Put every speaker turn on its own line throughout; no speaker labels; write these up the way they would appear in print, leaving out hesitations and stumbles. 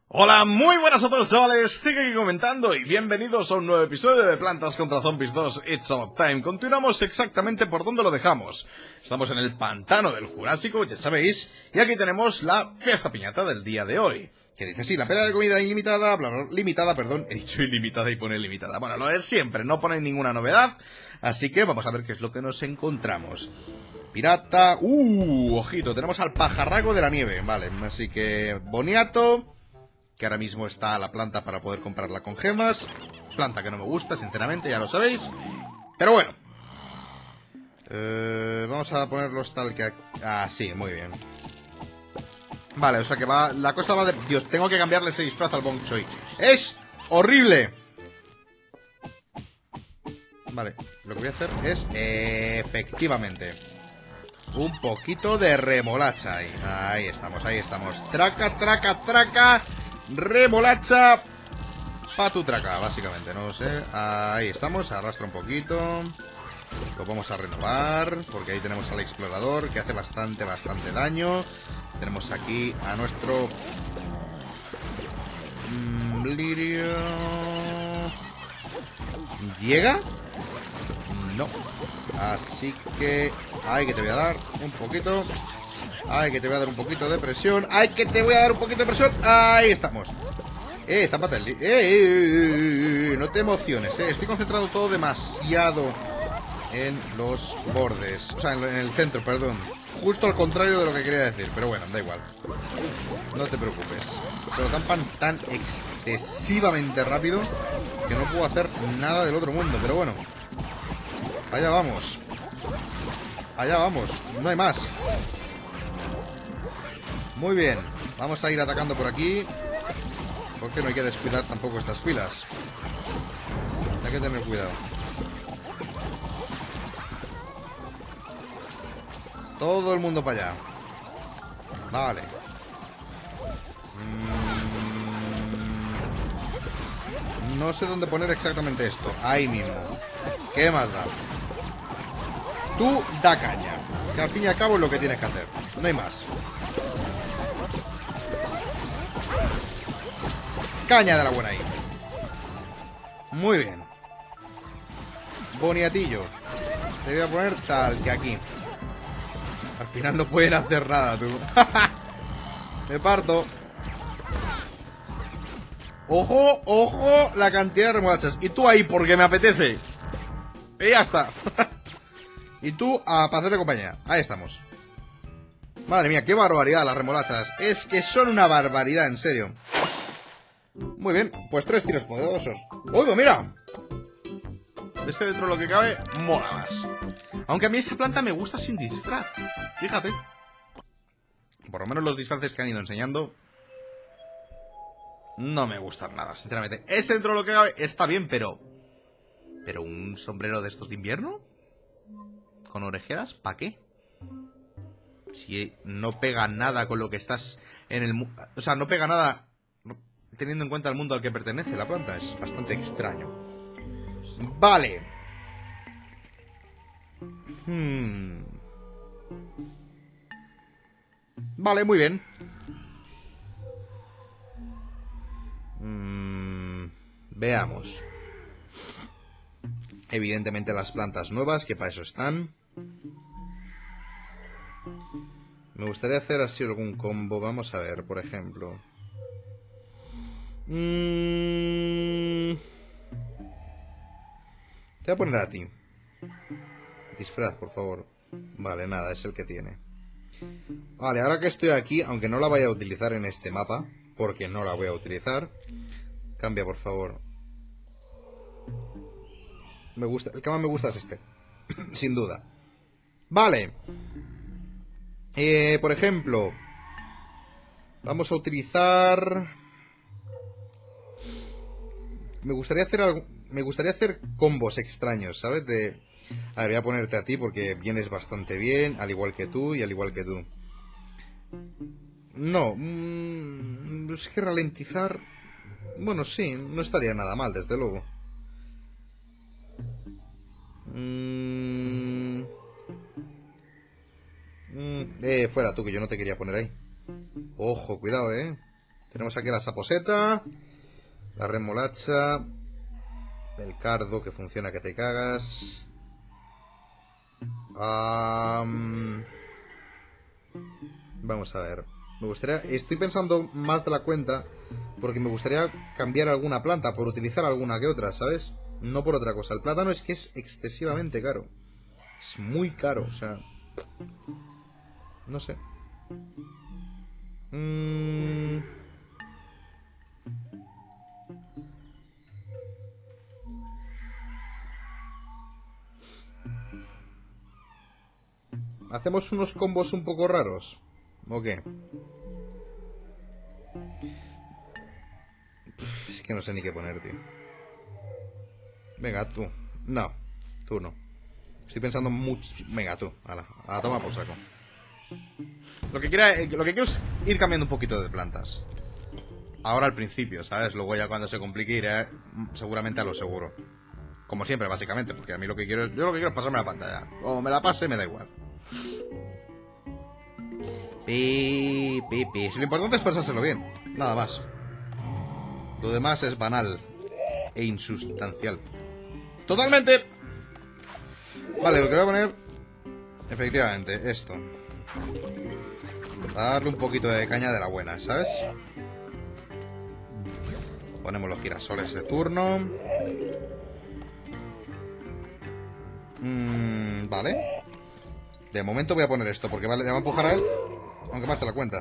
Hola, muy buenas a todos, chavales, sigue aquí comentando y bienvenidos a un nuevo episodio de Plantas contra Zombies 2 It's About Time. Continuamos exactamente por donde lo dejamos. Estamos en el pantano del Jurásico, ya sabéis, y aquí tenemos la fiesta piñata del día de hoy. Que dice así, la pelea de comida ilimitada, bla, bla, limitada, perdón, he dicho ilimitada y pone limitada. Bueno, lo es siempre, no pone ninguna novedad, así que vamos a ver qué es lo que nos encontramos. Pirata, ojito, tenemos al pajarraco de la nieve, vale, así que boniato, que ahora mismo está a la planta para poder comprarla con gemas. Planta que no me gusta, sinceramente, ya lo sabéis. Pero bueno. Vamos a ponerlos tal que... sí, muy bien. Vale, o sea que va... La cosa va de... Dios, tengo que cambiarle ese disfraz al Bong Choy. ¡Es horrible! Vale, lo que voy a hacer es... efectivamente... un poquito de remolacha ahí. Ahí estamos, ahí estamos. Traca, traca, traca... remolacha pa' tu traca, básicamente, no sé. Ahí estamos, arrastra un poquito. Lo vamos a renovar, porque ahí tenemos al explorador, que hace bastante daño. Tenemos aquí a nuestro... Lirio... ¿Llega? No. Así que... ay, que te voy a dar un poquito... ay, que te voy a dar un poquito de presión. Ay, que te voy a dar un poquito de presión. Ahí estamos. Zapata. No te emociones, Estoy concentrado todo demasiado en los bordes. O sea, en el centro, perdón. Justo al contrario de lo que quería decir. Pero bueno, da igual. No te preocupes. Se lo zampan tan excesivamente rápido que no puedo hacer nada del otro mundo. Pero bueno. Allá vamos. Allá vamos. No hay más. Muy bien, vamos a ir atacando por aquí, porque no hay que descuidar tampoco estas filas. Hay que tener cuidado. Todo el mundo para allá. Vale. No sé dónde poner exactamente esto. Ahí mismo. ¿Qué más da? Tú da caña, que al fin y al cabo es lo que tienes que hacer. No hay más. Caña de la buena ahí. Muy bien. Boniatillo. Te voy a poner tal que aquí. Al final no pueden hacer nada, tú. Me parto. Ojo, ojo, la cantidad de remolachas. Y tú ahí porque me apetece. Y ya está. Y tú para hacerle compañía. Ahí estamos. Madre mía, qué barbaridad las remolachas. Es que son una barbaridad, en serio. Muy bien, pues 3 tiros poderosos. ¡Oigo, mira! Ese dentro de lo que cabe mola más. Aunque a mí esa planta me gusta sin disfraz. Fíjate. Por lo menos los disfraces que han ido enseñando no me gustan nada, sinceramente. Ese dentro de lo que cabe está bien, pero... ¿pero un sombrero de estos de invierno? ¿Con orejeras? ¿Para qué? Si no pega nada con lo que estás en el... o sea, no pega nada... teniendo en cuenta el mundo al que pertenece la planta. Es bastante extraño. Vale. Vale, muy bien. Veamos. Evidentemente las plantas nuevas, que para eso están. Me gustaría hacer así algún combo. Vamos a ver, por ejemplo... te voy a poner a ti. Disfraz, por favor. Vale, nada, es el que tiene. Vale, ahora que estoy aquí, aunque no la vaya a utilizar en este mapa, porque no la voy a utilizar, cambia, por favor. Me gusta, el que más me gusta es este. Sin duda. Vale. Por ejemplo, vamos a utilizar... me gustaría hacer combos extraños, ¿sabes? A ver, voy a ponerte a ti porque vienes bastante bien, al igual que tú y al igual que tú. No, es que ralentizar... bueno, sí, no estaría nada mal, desde luego. Fuera tú, que yo no te quería poner ahí. Ojo, cuidado, Tenemos aquí la saposeta, la remolacha, el cardo que funciona que te cagas. Vamos a ver. Me gustaría... Estoy pensando más de la cuenta porque me gustaría cambiar alguna planta por utilizar alguna que otra, ¿sabes? No por otra cosa. El plátano es que es excesivamente caro. Es muy caro, o sea... No sé. ¿Hacemos unos combos un poco raros? ¿O qué? Es que no sé ni qué poner, tío. Venga, tú. No, tú no. Estoy pensando mucho... Venga, tú. A la toma por saco. Lo que quiero es ir cambiando un poquito de plantas. Ahora al principio, ¿sabes? Luego ya cuando se complique iré seguramente a lo seguro. Como siempre, básicamente. Porque a mí lo que quiero es... Yo lo que quiero es pasarme la pantalla. O me la pase, me da igual. Si lo importante es pasárselo bien, nada más. Lo demás es banal e insustancial. ¡Totalmente! Vale, lo que voy a poner... Efectivamente, esto. Para darle un poquito de caña de la buena, ¿sabes? Ponemos los girasoles de turno. Vale. De momento voy a poner esto, porque vale, le va a empujar a él. Aunque más te la cuenta.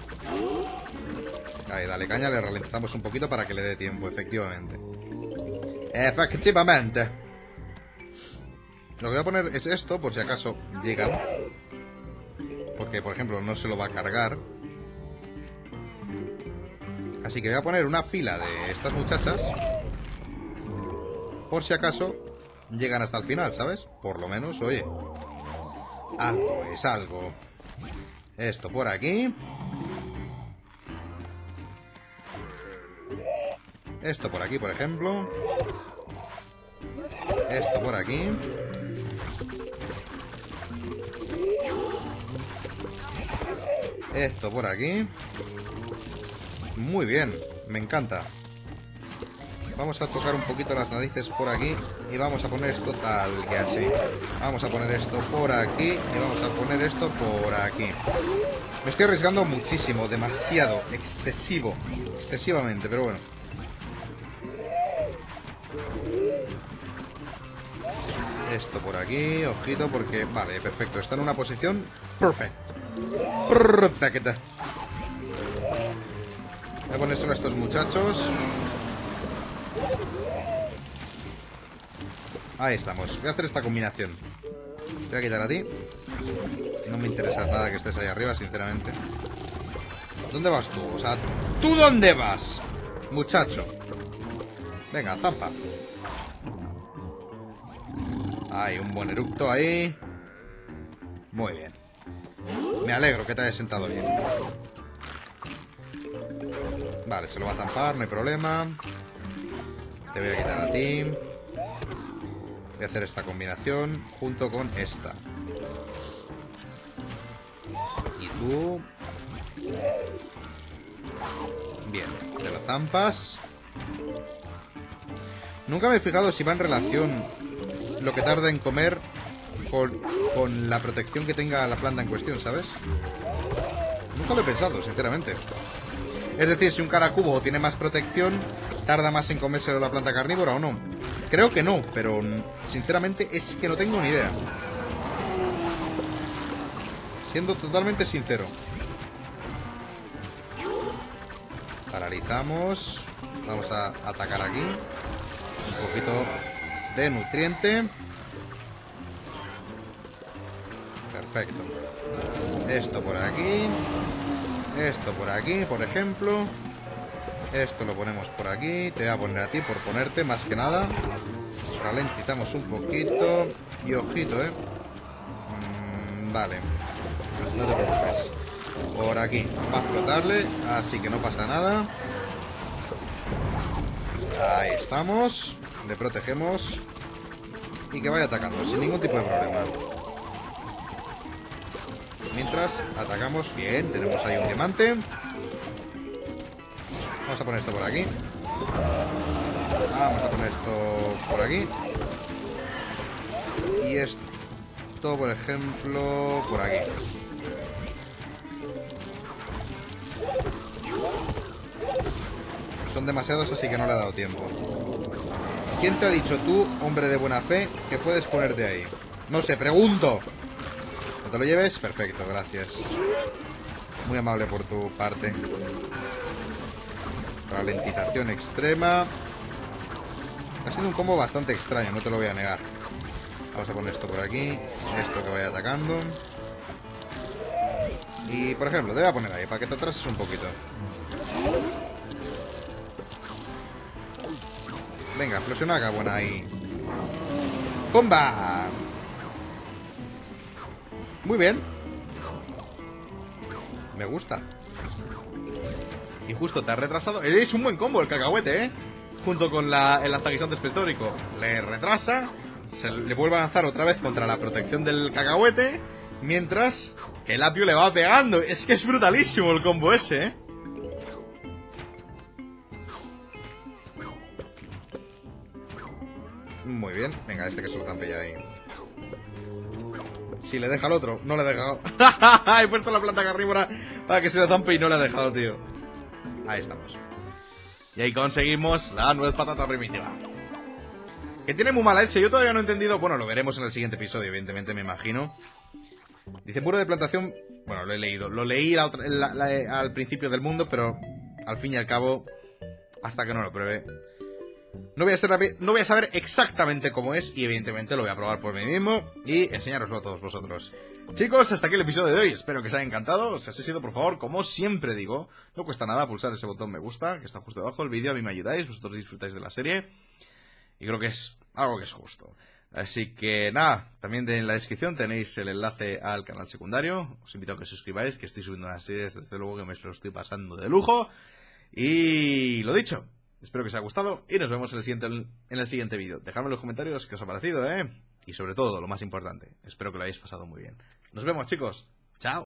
Ahí, dale caña, le ralentizamos un poquito para que le dé tiempo, efectivamente. Efectivamente. Lo que voy a poner es esto, por si acaso llegan. Porque, por ejemplo, no se lo va a cargar. Así que voy a poner una fila de estas muchachas. Por si acaso llegan hasta el final, ¿sabes? Por lo menos, oye. Algo es algo. Esto por aquí. Esto por aquí, por ejemplo. Esto por aquí. Esto por aquí. Muy bien, me encanta. Vamos a tocar un poquito las narices por aquí. Y vamos a poner esto tal que así. Vamos a poner esto por aquí. Y vamos a poner esto por aquí. Me estoy arriesgando muchísimo. Demasiado. Excesivo. Excesivamente, pero bueno. Esto por aquí. Ojito porque... Vale, perfecto. Está en una posición... Perfecta. Voy a ponérselo a estos muchachos. Ahí estamos. Voy a hacer esta combinación. Te voy a quitar a ti. No me interesa nada que estés ahí arriba, sinceramente. ¿Dónde vas tú? O sea, ¿tú dónde vas? Muchacho. Venga, zampa. Hay un buen eructo ahí. Muy bien. Me alegro que te hayas sentado bien. Vale, se lo va a zampar, no hay problema. Te voy a quitar a ti. Voy a hacer esta combinación junto con esta. Y tú... Bien, te lo zampas. Nunca me he fijado si va en relación lo que tarda en comer con la protección que tenga la planta en cuestión, ¿sabes? Nunca lo he pensado, sinceramente. Es decir, si un caracubo tiene más protección, ¿tarda más en comérselo la planta carnívora o no? Creo que no, pero sinceramente es que no tengo ni idea. Siendo totalmente sincero. Paralizamos. Vamos a atacar aquí. Un poquito de nutriente. Perfecto. Esto por aquí. Esto por aquí, por ejemplo. Esto lo ponemos por aquí. Te voy a poner a ti por ponerte, más que nada. Ralentizamos un poquito. Y ojito, vale. No te preocupes. Por aquí. Va a explotarle, así que no pasa nada. Ahí estamos. Le protegemos. Y que vaya atacando, sin ningún tipo de problema. Mientras atacamos, bien, tenemos ahí un diamante. Vamos a poner esto por aquí. Vamos a poner esto por aquí. Y esto, por ejemplo, por aquí. Son demasiados, así que no le he dado tiempo. ¿Quién te ha dicho tú, hombre de buena fe, que puedes ponerte ahí? No sé, pregunto. ¿No te lo lleves? Perfecto, gracias. Muy amable por tu parte. Ralentización extrema. Ha sido un combo bastante extraño, no te lo voy a negar. Vamos a poner esto por aquí. Esto que vaya atacando. Y, por ejemplo, te voy a poner ahí, para que te atrases un poquito. Venga, explosionaga buena ahí. ¡Bomba! Muy bien. Me gusta. Y justo te has retrasado. Es un buen combo el cacahuete, ¿eh? Junto con el lanzaguisante espectórico. Le retrasa. Se le vuelve a lanzar otra vez contra la protección del cacahuete. Mientras que el apio le va pegando. Es que es brutalísimo el combo ese, ¿eh? Muy bien. Venga, este que se lo zampe ya ahí. Si le deja al otro. No le he dejado. He puesto la planta carnívora para que se lo zampe y no le he dejado, tío. Ahí estamos. Y ahí conseguimos la nuez patata primitiva. Que tiene muy mala leche. Yo todavía no he entendido. Bueno, lo veremos en el siguiente episodio, evidentemente, me imagino. Dice muro de plantación. Bueno, lo he leído. Lo leí al principio del mundo, pero al fin y al cabo, hasta que no lo pruebe, no voy a saber exactamente cómo es. Y evidentemente lo voy a probar por mí mismo y enseñároslo a todos vosotros. Chicos, hasta aquí el episodio de hoy. Espero que os haya encantado. Si así ha sido, por favor, como siempre digo, no cuesta nada pulsar ese botón me gusta, que está justo debajo del vídeo. A mí me ayudáis, vosotros disfrutáis de la serie. Y creo que es algo que es justo. Así que nada, también en la descripción tenéis el enlace al canal secundario. Os invito a que os suscribáis, que estoy subiendo unas series, desde luego que me lo estoy pasando de lujo. Y lo dicho, espero que os haya gustado y nos vemos en el siguiente vídeo. Dejadme en los comentarios qué os ha parecido, ¿eh? Y sobre todo, lo más importante, espero que lo hayáis pasado muy bien. Nos vemos, chicos. Chao.